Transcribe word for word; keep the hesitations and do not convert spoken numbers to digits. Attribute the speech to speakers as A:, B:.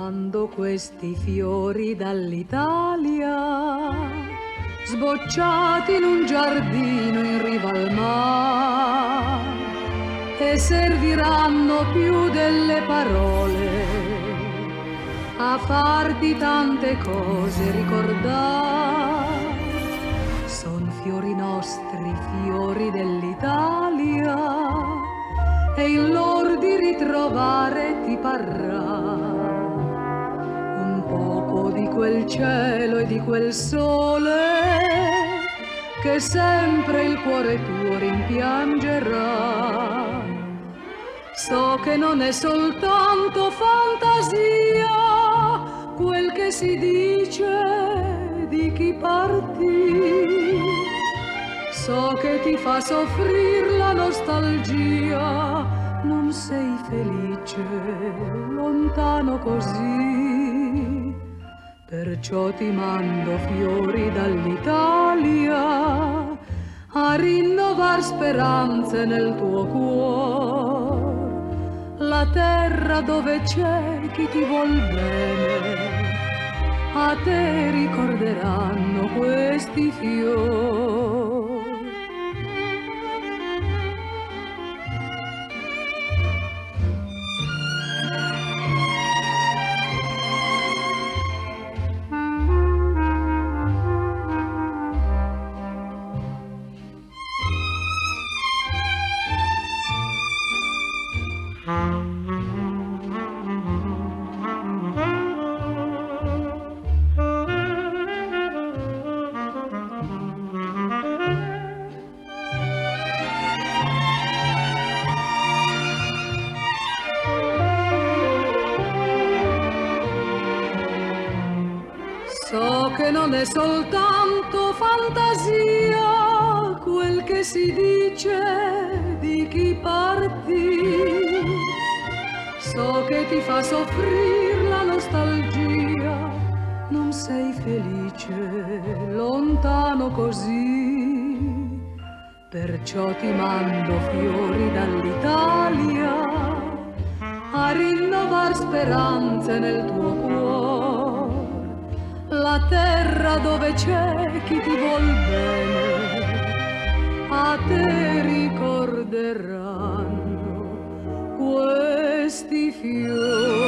A: mando questi fiori dall'Italia, sbocciati in un giardino in riva al mare, e serviranno più delle parole a farti tante cose ricordare. Son fiori nostri, fiori dell'Italia, e in lor di ritrovare ti parrà un poco di quel cielo e di quel sole che sempre il cuore tuo rimpiangerà. So che non è soltanto fantasia quel che si dice di chi partì, so che ti fa soffrir la nostalgia, non sei felice lontano così, perciò ti mando fiori dall'Italia a rinnovar speranze nel tuo cuore, la terra dove c'è chi ti vuol bene, a te ricorderanno questi fiori. So che non è soltanto fantasia quel che si dice di chi partì, so che ti fa soffrir la nostalgia, non sei felice lontano così, perciò ti mando fiori dall'Italia a rinnovar speranze nel tuo cuore, la terra dove c'è chi ti vuol bene, a te ricorderanno questi fiori.